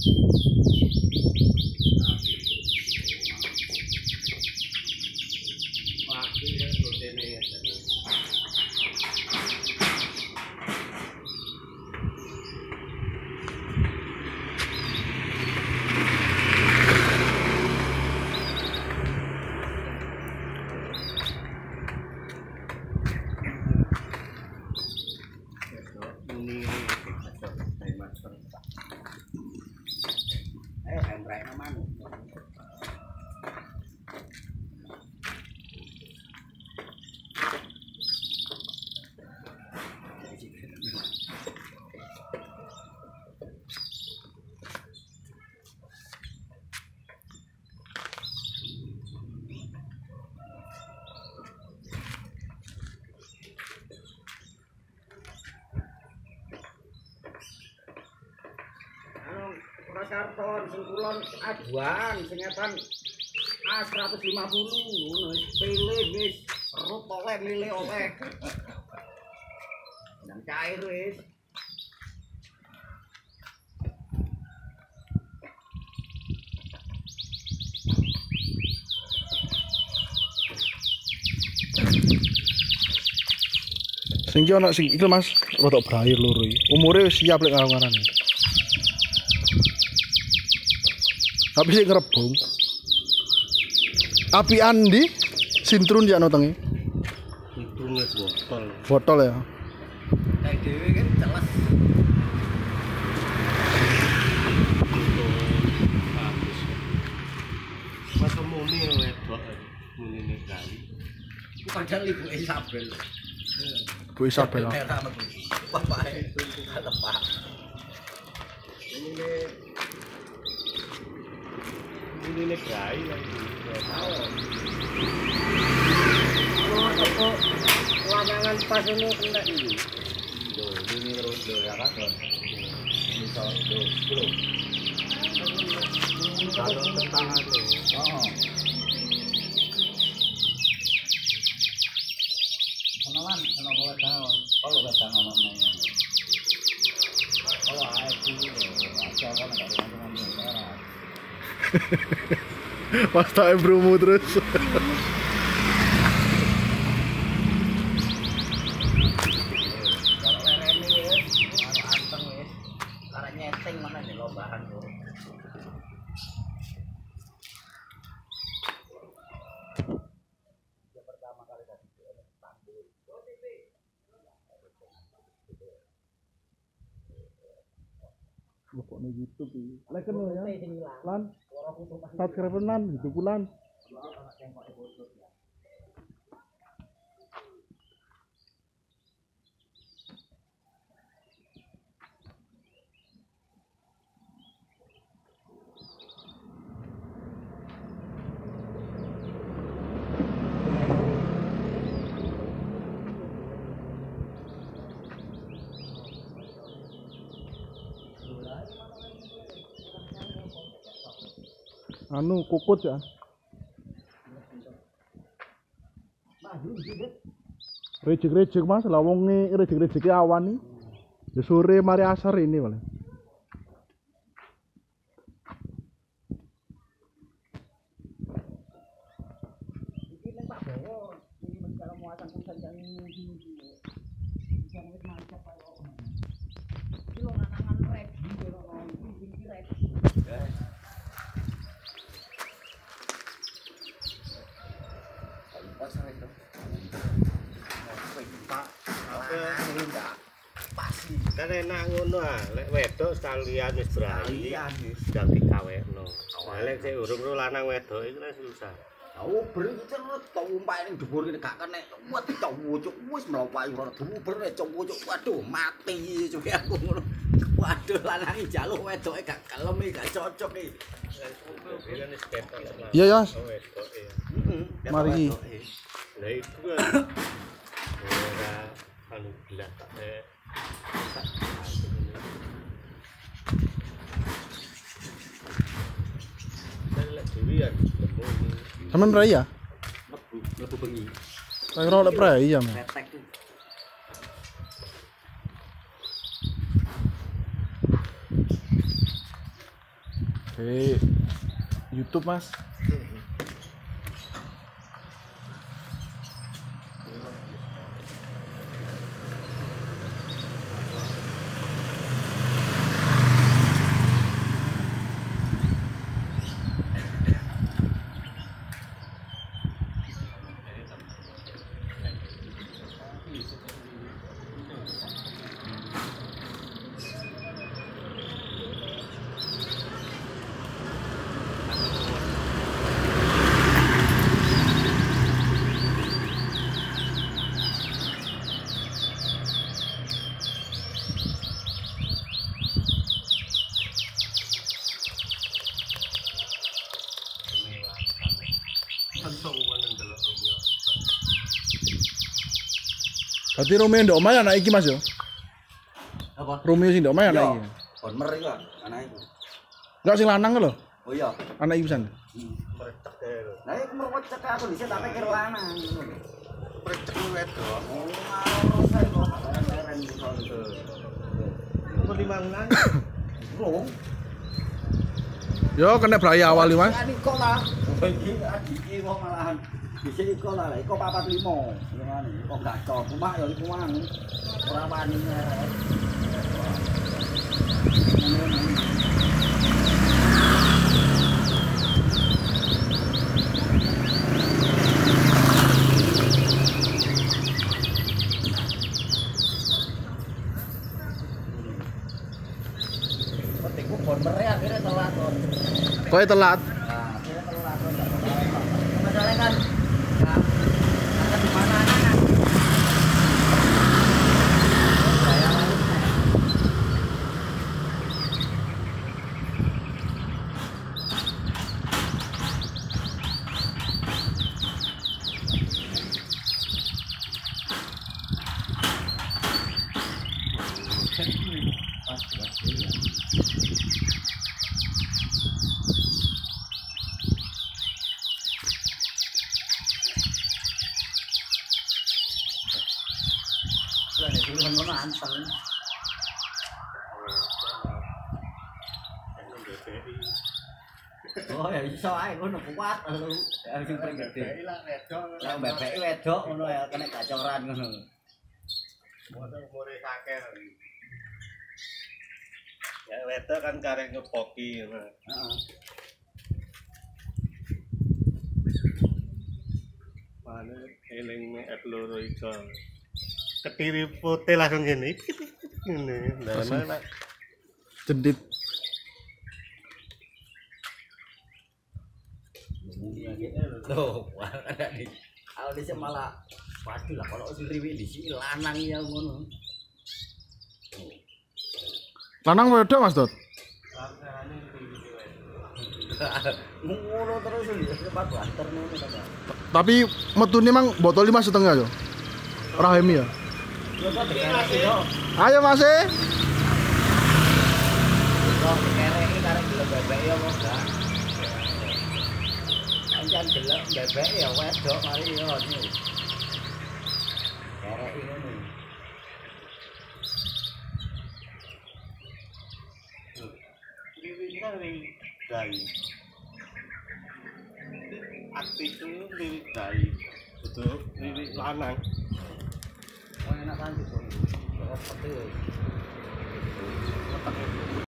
Karton sing kulon aduan sing ngetan A150 ngono wis pilih wis rup oleh lile oleh nang cair wis sing iki ana sing iki Mas rodok berair loro iki umure wis siap lek karo-karane. Tapi sih ngerebung. Api andi sintrun ya notengi. sintrun wis botol. Botol ya. Kayak dhewe kan jelas. Masa muni wedok munine kali. Ku padahal ibu Isabel. Bu Isabel. Bapake tepak. Ini grai lagi. Oh, toko lanangan pas ini kena ini. Ini terus ya kan. Ini tuh. Kalau tentangan tuh. Oh. Kenalan, kenapa tahu? Kalau datang ono nang. Kalau aku aja kan enggak ngomong-ngomong. Pas tak bromo terus. Kalau lerene wis, karo anteng wis. Karek nyeting mana nih lombahan yo. Pertama kali tadi tanggul. Pokoknya YouTube iki. Lek kene ya. Lan subscribe nan gitu bulan. Anu kukut ya. Rejek-rejek Mas, lah wong rejek-rejeki awan nih. Ya sore mari asar ini paling. Iki nek Pak Bowo, iki kalau muatan kusan iki. Jangan wis macet kaya kok. Iki lho nanangan rek, iki rek. Pasar itu. Pak, pasti. Kan enak ngono ah, lek wedok sekalian wis brai. Sedang dikawekno. Lek sik urung lanang wedok iku wis susah. Oh, beri cerut to umpake ning dhuwur kene gak kena. Wet cowok wis mropai ora dhuwur nek cowok waduh mati cuwe aku ngono. Waduh lanang njaluk wedoke gak kelem gak cocok iki. Iya ya. Heeh. Mari. Lah itu kan ora anu gelas tak Sampeyan prai ya? Lebu bengi. Saya kira oleh prai ya, Mas. YouTube Mas. Berarti Romeo ndok omah anak iki Mas yo. Apa? Romeo sing ndok omah anak iki. Kon mer iku anak iku. Enggak sing lanang lho. Oh iya. Anak iki pisan. Merecek ae lho. Lah iku merwecek aku dhisik tak pikir lanang. Merecek wedok. Oh, ngono sae kok keren iso. Umur 5 bulan. Rong. Yo kena beraya awal iki Mas. Ani kok lah. Iki adiki kok malahan. Dhisik iku lah, iku 45. Ngene, kok gacor. Cuma ya iku mang. Ora wani ngerek. Petikku bon mere akhirnya telat kon. Koe telat. Nah, akhirnya telat kon. Masalah kan. Nah, ada di mana anak? Saya ngono anteng. Oh ya iso ae ngono kuat lho. Sing paling gede. Lah bebek wedok ngono ya kena gacoran ngono. Umure kakek. Ya wedok kan karek ngepoki ngono. Heeh. Mana eling nek loro iso. Ketiri putih langsung ngene. Ngene. Lah mana Cendit. Loh, ada di. Kalau di malah pasti lah kalau si Riwi di sini lanang ya ngono. Lanang wedok Mas Dot. Ngono terus ya cepat banter ngono ta. Tapi metune mang botol 5,5 yo. Rahimi ya. Yo kok dikereki yo. Ayo Mas. Kok dikereki karek bebek yo kok gak. Anjan delok bebek ya wedok mari yo. Kereki ngono. Liwit kan liwit dai. Aktif itu liwit dai. Betul, liwit lanang. Oh enak kan gitu. Kok peti.